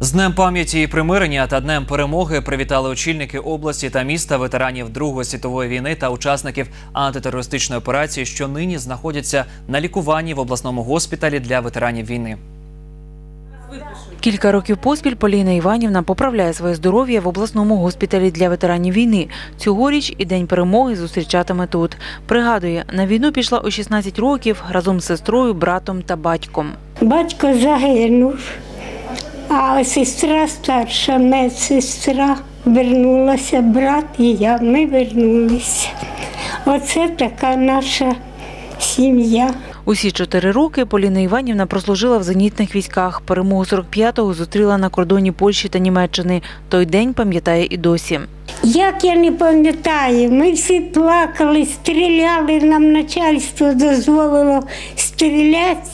З Днем пам'яті і примирення та Днем перемоги привітали очільники області та міста ветеранів Другої світової війни та учасників антитерористичної операції, що нині знаходяться на лікуванні в обласному госпіталі для ветеранів війни. Кілька років поспіль Поліна Іванівна поправляє своє здоров'я в обласному госпіталі для ветеранів війни. Цьогоріч і День перемоги зустрічатиме тут. Пригадує, на війну пішла у 16 років разом з сестрою, братом та батьком. Батько загинув, а сестра старша, медсестра, вернулася, брат і я, ми вернулися. Оце така наша сім'я. Усі 4 роки Поліна Іванівна прослужила в зенітних військах. Перемогу 45-го зустріла на кордоні Польщі та Німеччини. Той день пам'ятає і досі. Як я не пам'ятаю, ми всі плакали, стріляли, нам начальство дозволило стріляти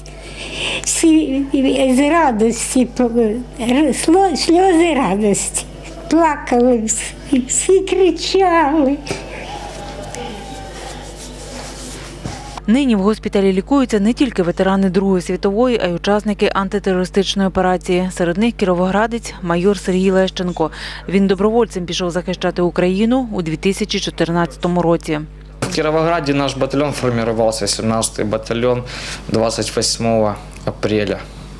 з радості, сльози радості. Плакали, всі кричали. Нині в госпіталі лікуються не тільки ветерани Другої світової, а й учасники антитерористичної операції. Серед них кіровоградець майор Сергій Лещенко. Він добровольцем пішов захищати Україну у 2014 році. В Кировограде наш батальон формировался, 17-й батальон, 28 апреля.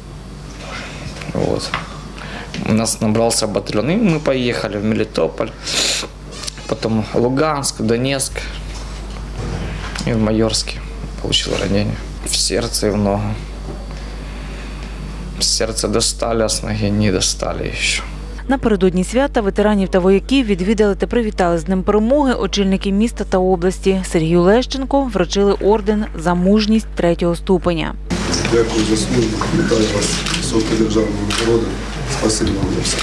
Вот. У нас набрался батальон, и мы поехали в Мелитополь, потом Луганск, Донецк и в Майорске. Получил ранение в сердце и в ногу. Сердце достали, а с ноги не достали еще. Напередодні свята ветеранів та вояків відвідали та привітали з Днем перемоги очільники міста та області. Сергію Лещенко вручили орден «За мужність 3-го ступеня». Дякую за службу, вітаю вас з високою державною нагородою. Спасибо вам за все.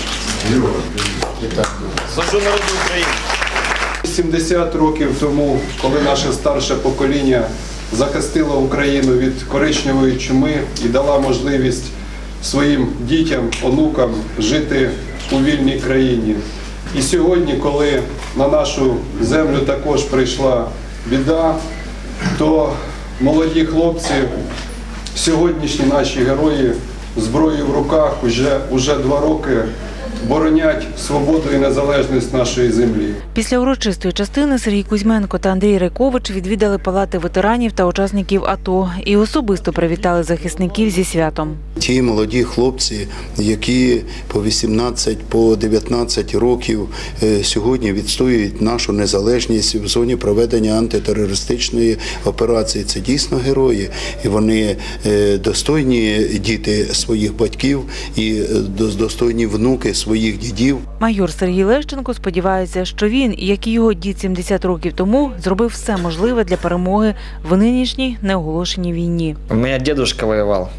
Служу народу України. 70 років тому, коли наше старше покоління захистило Україну від коричневої чуми і дала можливість своїм дітям, онукам жити у вільній країні. І сьогодні, коли на нашу землю також прийшла біда, то молоді хлопці, сьогоднішні наші герої, зброєю в руках уже 2 роки боронять свободу і незалежність нашої землі. Після урочистої частини Сергій Кузьменко та Андрій Райкович відвідали палати ветеранів та учасників АТО і особисто привітали захисників зі святом. Ті молоді хлопці, які по 18, по 19 років сьогодні відстоюють нашу незалежність в зоні проведення антитерористичної операції, це дійсно герої. І вони достойні діти своїх батьків і достойні внуки своїх дідів. Майор Сергій Лещенко сподівається, що він, як і його дід 70 років тому, зробив все можливе для перемоги в нинішній неоголошеній війні. У меня дедушка воевал.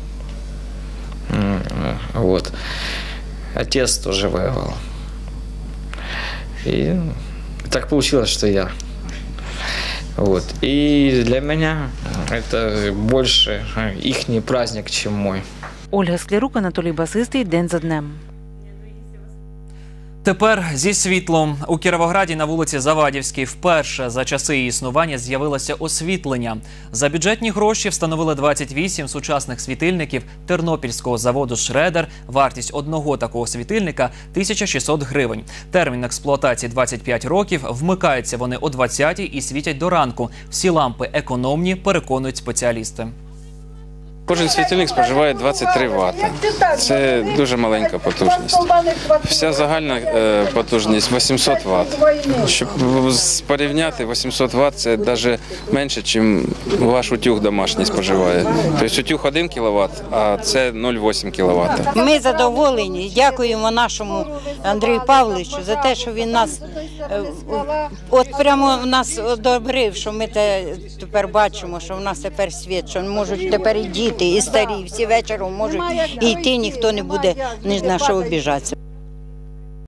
Вот. Отец тоже воевал. И так получилось, что я. Вот. И для меня это больше ихний праздник, чем мой. Ольга Склярук, Анатолій Басистий. День за днем. Тепер зі світлом. У Кіровограді на вулиці Завадівській вперше за часи її існування з'явилося освітлення. За бюджетні гроші встановили 28 сучасних світильників тернопільського заводу «Шредер». Вартість одного такого світильника – 1600 гривень. Термін експлуатації – 25 років. Вмикаються вони о 20-й і світять до ранку. Всі лампи економні, переконують спеціалісти. Кожен світильник споживає 23 Вт. Це дуже маленька потужність. Вся загальна потужність 800 Вт. Щоб порівняти, 800 Вт – це навіть менше, ніж ваш утюг домашній споживає. Тобто утюг 1 кВт, а це 0,8 кВт. Ми задоволені. Дякуємо нашому Андрію Павловичу за те, що він нас одобрив, що ми тепер бачимо, що в нас тепер світ, що можуть тепер і діти, і старі, всі вечором можуть і йти, ніхто не буде ні на що обіжатися.